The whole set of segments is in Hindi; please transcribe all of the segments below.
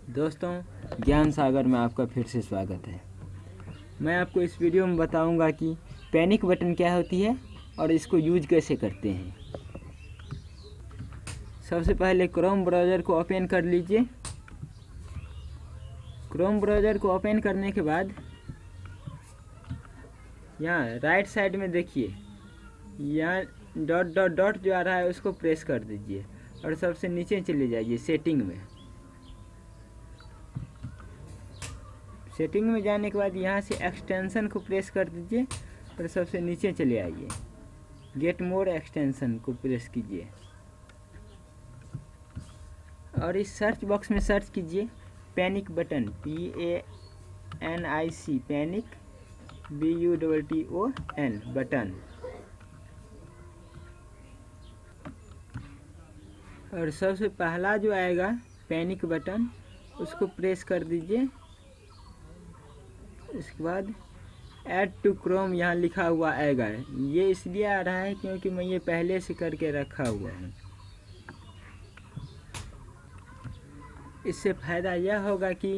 दोस्तों, ज्ञान सागर में आपका फिर से स्वागत है। मैं आपको इस वीडियो में बताऊंगा कि पैनिक बटन क्या होती है और इसको यूज कैसे करते हैं। सबसे पहले क्रोम ब्राउज़र को ओपन कर लीजिए। क्रोम ब्राउज़र को ओपन करने के बाद यहाँ राइट साइड में देखिए, यहाँ डॉट डॉट डॉट जो आ रहा है उसको प्रेस कर दीजिए और सबसे नीचे चले जाइए सेटिंग में। सेटिंग में जाने के बाद यहाँ से एक्सटेंशन को प्रेस कर दीजिए और सबसे नीचे चले आइए, गेट मोर एक्सटेंशन को प्रेस कीजिए और इस सर्च बॉक्स में सर्च कीजिए panic button, PANIC, panic BUTTON button. और सबसे पहला जो आएगा पैनिक बटन उसको प्रेस कर दीजिए। इसके बाद ऐड टू क्रोम यहाँ लिखा हुआ आएगा। ये इसलिए आ रहा है क्योंकि मैं ये पहले से करके रखा हुआ हूँ। इससे फ़ायदा यह होगा कि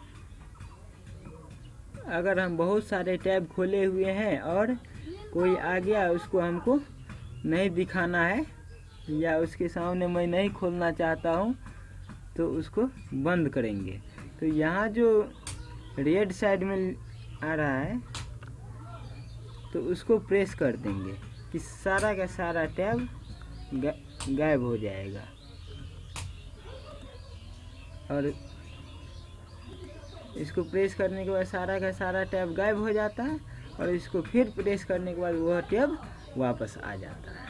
अगर हम बहुत सारे टैब खोले हुए हैं और कोई आ गया उसको हमको नहीं दिखाना है या उसके सामने मैं नहीं खोलना चाहता हूँ तो उसको बंद करेंगे। तो यहाँ जो रेड साइड में आ रहा है तो उसको प्रेस कर देंगे कि सारा का सारा टैब गायब हो जाएगा। और इसको प्रेस करने के बाद सारा का सारा टैब गायब हो जाता है और इसको फिर प्रेस करने के बाद वह टैब वापस आ जाता है।